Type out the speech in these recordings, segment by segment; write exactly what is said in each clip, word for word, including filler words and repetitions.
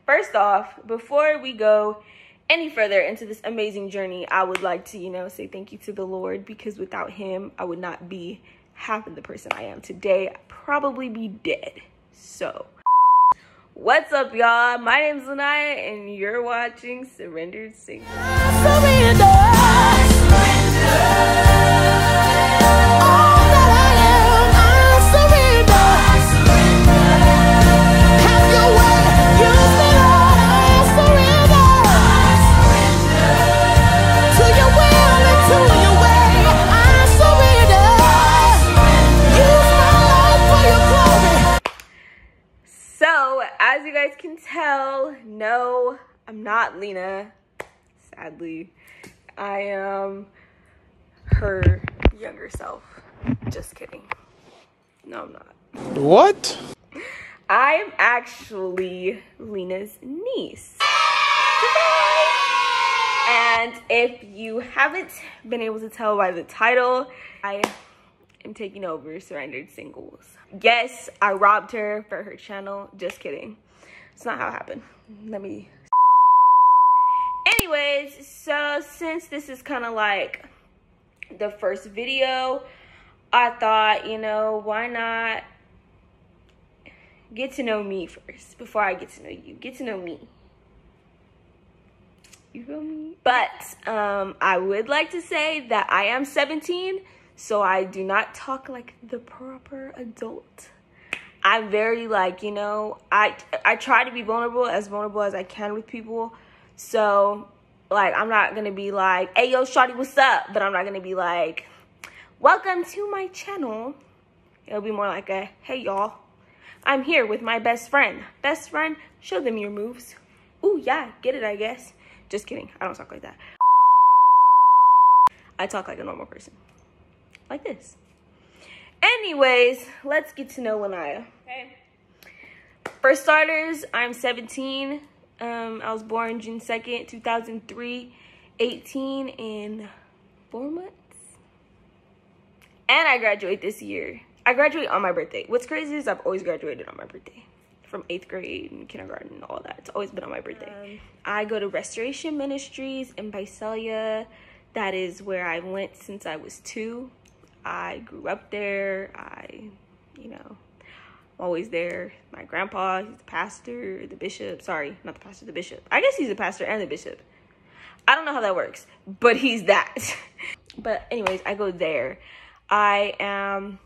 first off, before we go any further into this amazing journey, I would like to, you know, say thank you to the Lord, because without him, I would not be half of the person I am today. I'd probably be dead. So, what's up, y'all? My name's Lanaya, and you're watching Surrendered Single. Surrender, surrender. As you guys can tell, no, I'm not Lena, sadly. I am her younger self. Just kidding. No, I'm not. What? I'm actually Lena's niece. And if you haven't been able to tell by the title, I am taking over Surrendered Singles. Yes, I robbed her for her channel. Just kidding. It's not how it happened. Let me... Anyways, so since this is kind of like the first video, I thought, you know, why not get to know me first before I get to know you. Get to know me. You feel me? But um, I would like to say that I am seventeen, so I do not talk like the proper adult. I'm very, like, you know, I I try to be vulnerable, as vulnerable as I can with people. So, like, I'm not going to be like, hey, yo, shawty, what's up? But I'm not going to be like, welcome to my channel. It'll be more like a, hey, y'all, I'm here with my best friend. Best friend, show them your moves. Ooh, yeah, get it, I guess. Just kidding. I don't talk like that. I talk like a normal person. Like this. Anyways, let's get to know Lanaya. Okay. For starters, I'm seventeen. Um, I was born June second, two thousand three. eighteen in four months. And I graduate this year. I graduate on my birthday. What's crazy is I've always graduated on my birthday. From eighth grade and kindergarten and all that. It's always been on my birthday. Um, I go to Restoration Ministries in Visalia. That is where I went since I was two. I grew up there. I, you know, I'm always there. My grandpa, he's the pastor, the bishop. Sorry, not the pastor, the bishop. I guess he's the pastor and the bishop. I don't know how that works, but he's that. But anyways, I go there. I am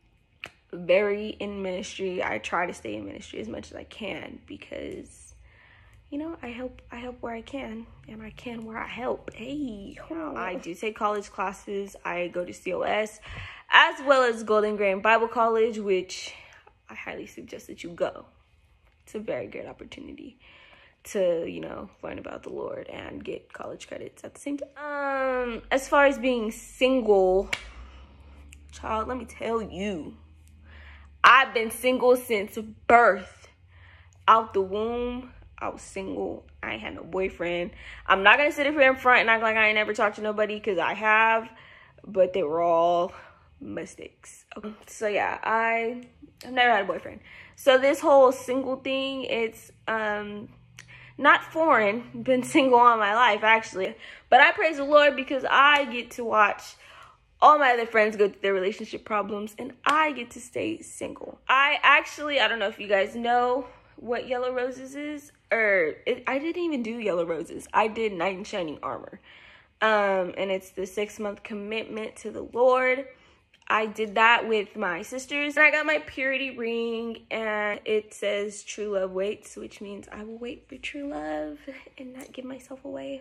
very in ministry. I try to stay in ministry as much as I can because, you know, I help I help where I can, and I can where I help. Hey, oh. I do take college classes. I go to C O S as well as Golden Grain Bible College, which I highly suggest that you go. It's a very great opportunity to, you know, learn about the Lord and get college credits at the same time. Um, as far as being single, child, let me tell you, I've been single since birth. Out the womb, I was single. I ain't had no boyfriend. I'm not gonna sit up here in front and act like I ain't never talked to nobody, because I have, but they were all mistakes. Okay. So yeah, I I've never had a boyfriend. So this whole single thing, it's um not foreign. Been single all my life, actually. But I praise the Lord because I get to watch all my other friends go through their relationship problems, and I get to stay single. I actually, I don't know if you guys know what Yellow Roses is, or it, I didn't even do Yellow Roses. I did Knight in Shining Armor. Um, and it's the six month commitment to the Lord. I did that with my sisters, and I got my purity ring, and it says true love waits, which means I will wait for true love and not give myself away.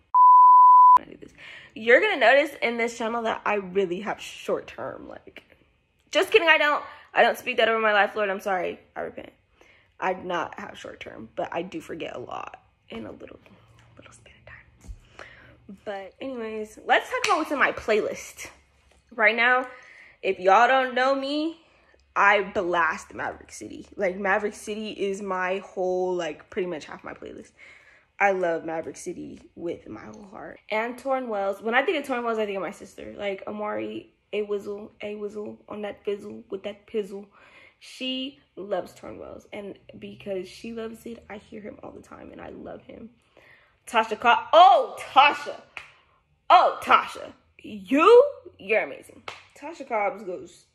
I do this. You're gonna notice in this channel that I really have short term, like, just kidding, I don't I don't speak that over my life, Lord, I'm sorry, I repent. I do not have short term, but I do forget a lot in a little little span of time. But anyways, let's talk about what's in my playlist right now. If y'all don't know me, I blast Maverick City. Like, Maverick City is my whole, like, pretty much half my playlist. I love Maverick City with my whole heart. And Torn Wells. When I think of Torn Wells, I think of my sister. Like, Amari, A Wizzle, A Wizzle on that fizzle with that pizzle. She loves Tornwells, and because she loves it, I hear him all the time, and I love him. Tasha Cobbs. Oh, Tasha. Oh, Tasha. You? You're amazing. Tasha Cobbs goes.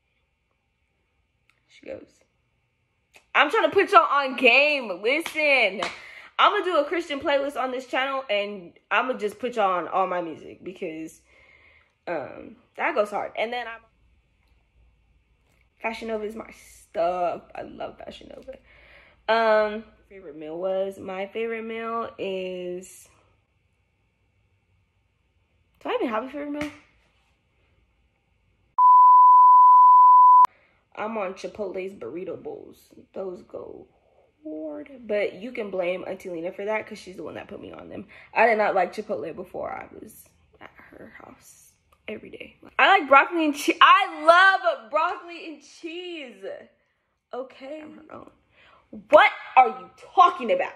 She goes. I'm trying to put y'all on game. Listen. I'm going to do a Christian playlist on this channel, and I'm going to just put y'all on all my music because um, that goes hard. And then I'm... Fashion Nova is my stuff. I love Fashion Nova. Um, favorite meal was... My favorite meal is... Do I even have a favorite meal? I'm on Chipotle's burrito bowls. Those go hard. But you can blame Auntie Lena for that because she's the one that put me on them. I did not like Chipotle before I was at her house every day. I like broccoli and cheese. I love broccoli and cheese. Okay. I'm her own. What are you talking about?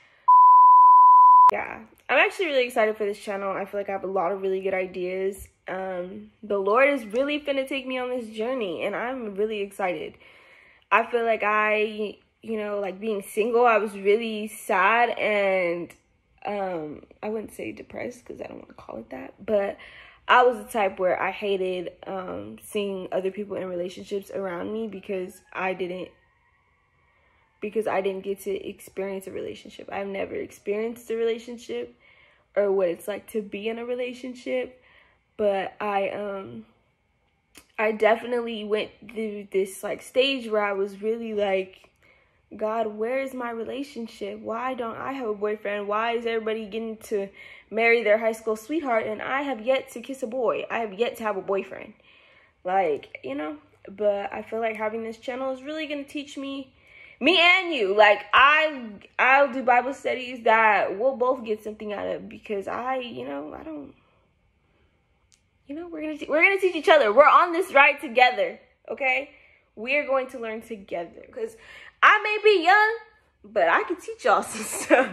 Yeah, I'm actually really excited for this channel. I feel like I have a lot of really good ideas. Um, the Lord is really finna take me on this journey, and I'm really excited. I feel like I, you know, like being single, I was really sad and um, I wouldn't say depressed because I don't want to call it that, but I was the type where I hated um, seeing other people in relationships around me because I didn't because I didn't get to experience a relationship. I've never experienced a relationship or what it's like to be in a relationship, but I um I definitely went through this like stage where I was really like, God, where is my relationship? Why don't I have a boyfriend? Why is everybody getting to marry their high school sweetheart and I have yet to kiss a boy? I have yet to have a boyfriend. Like, you know, but I feel like having this channel is really going to teach me Me and you, like, I, I'll do Bible studies that we'll both get something out of because I, you know, I don't, you know, we're going to, we're going to teach each other. We're on this ride together, okay? We're going to learn together because I may be young, but I can teach y'all some stuff.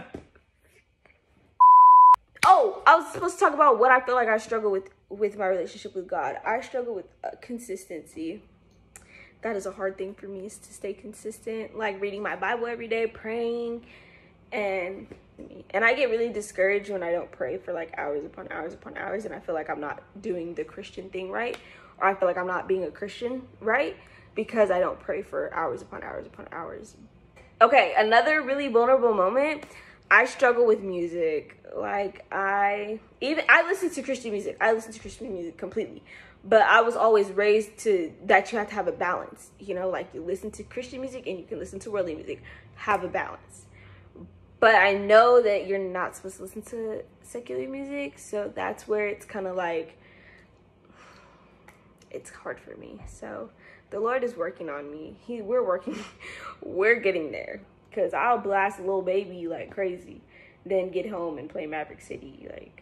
Oh, I was supposed to talk about what I feel like I struggle with, with my relationship with God. I struggle with uh, consistency. That is a hard thing for me, is to stay consistent, like reading my Bible every day, praying, and and I get really discouraged when I don't pray for like hours upon hours upon hours, and I feel like I'm not doing the Christian thing right, or I feel like I'm not being a Christian right because I don't pray for hours upon hours upon hours. Okay, another really vulnerable moment. I struggle with music. Like I even I listen to Christian music. I listen to Christian music completely. But I was always raised to that you have to have a balance, you know, like you listen to Christian music and you can listen to worldly music, have a balance. But I know that you're not supposed to listen to secular music, so that's where it's kind of like, it's hard for me. So the Lord is working on me. He, we're working, we're getting there, because I'll blast Lil Baby like crazy, then get home and play Maverick City, like,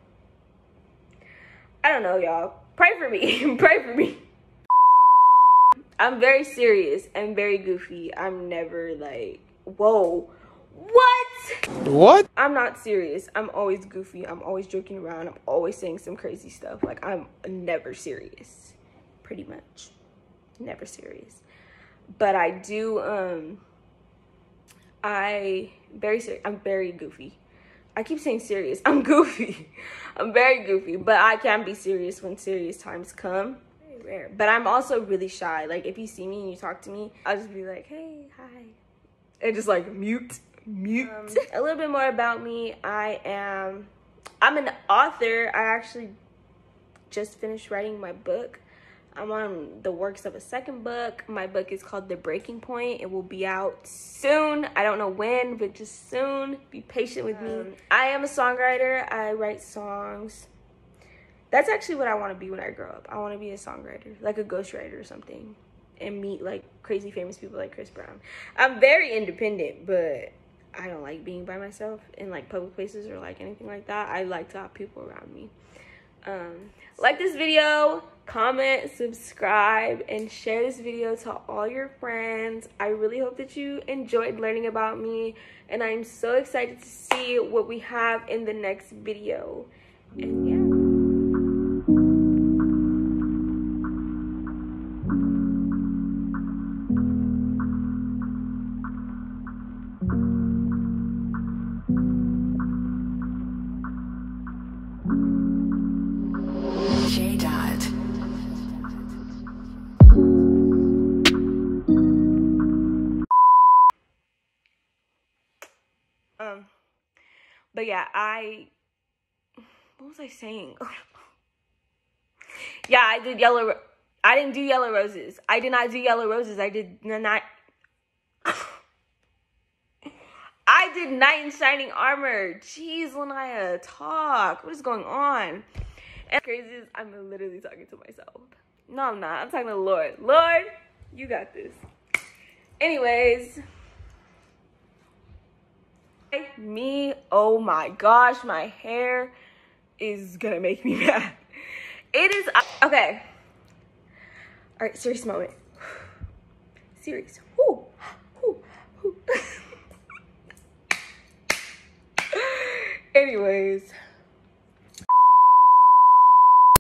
I don't know, y'all. Pray for me. Pray for me. I'm very serious and very goofy. I'm never like, whoa, what? What? I'm not serious. I'm always goofy. I'm always joking around. I'm always saying some crazy stuff. Like, I'm never serious. Pretty much. Never serious. But I do, um, I, very serious. I'm very goofy. I keep saying serious. I'm goofy. I'm very goofy, but I can be serious when serious times come. Very rare. But I'm also really shy. Like, if you see me and you talk to me, I'll just be like, hey, hi. And just like mute, mute. Um, a little bit more about me. I am, I'm an author. I actually just finished writing my book. I'm on the works of a second book. My book is called The Breaking Point. It will be out soon. I don't know when, but just soon. Be patient with me. Um, I am a songwriter. I write songs. That's actually what I want to be when I grow up. I want to be a songwriter, like a ghostwriter or something, and meet like crazy famous people like Chris Brown. I'm very independent, but I don't like being by myself in like public places or like anything like that. I like to have people around me. Um, like this video, comment, subscribe, and share this video to all your friends. I really hope that you enjoyed learning about me, and I'm so excited to see what we have in the next video. And yeah. Um, but yeah, I, what was I saying? Yeah, I did yellow, I didn't do yellow roses. I did not do yellow roses. I did not, I did knight in shining armor. Jeez, Lanaya, talk. What is going on? And crazy is I'm literally talking to myself. No, I'm not. I'm talking to the Lord. Lord, you got this. Anyways. Me, oh my gosh, my hair is gonna make me mad. It is, okay. All right, serious moment. Serious. Whoo, whoo, whoo. Anyways.